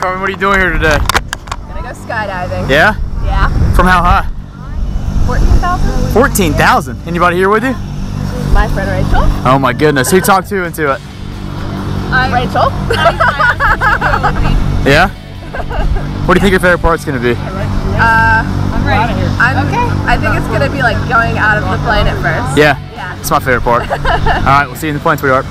department. What are you doing here today? Gonna go skydiving. Yeah? Yeah. From how high? 14,000. 14,000. Anybody here with you? My friend Rachel. Oh my goodness. Who talked to into it? Rachel. Yeah? What do you think your favorite part's gonna be? I'm ready. I think it's gonna be like going out of the plane at first. Yeah. Yeah. It's my favorite part. Alright, we'll see you in the plane, sweetheart.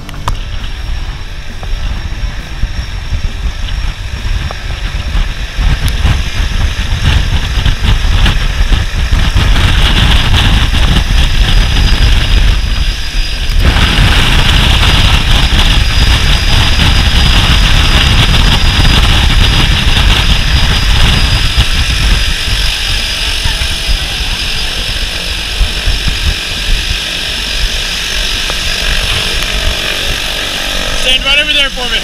Stand right over there for me.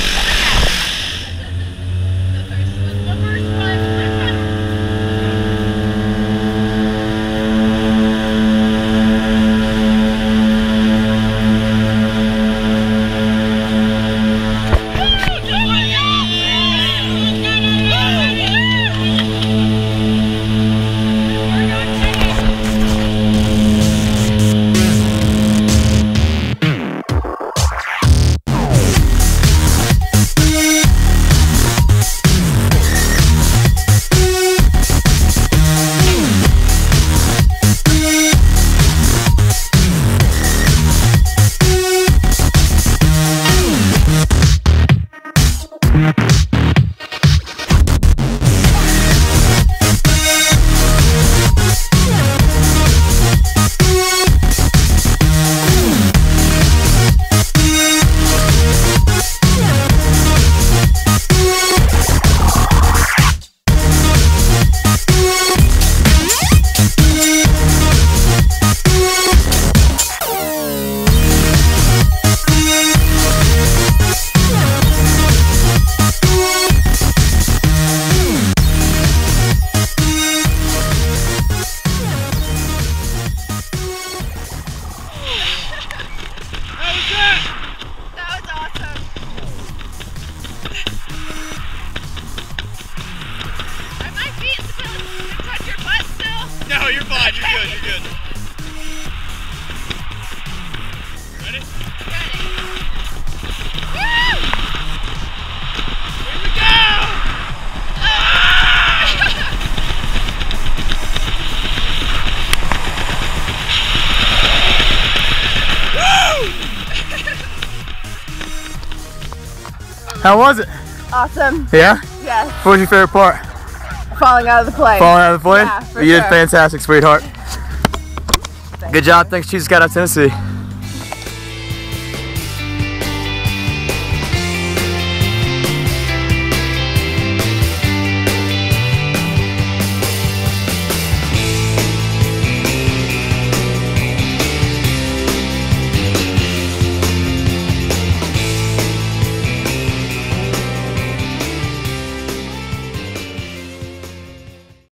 No, you're fine. You're good. You're good. Ready? Ready. Woo! Here we go! Woo! How was it? Awesome. Yeah? Yes. What was your favorite part? Falling out of the plane. Falling out of the plane? Yeah, for You sure. did fantastic, sweetheart. Good job. Thanks, Jesus. Got out Tennessee.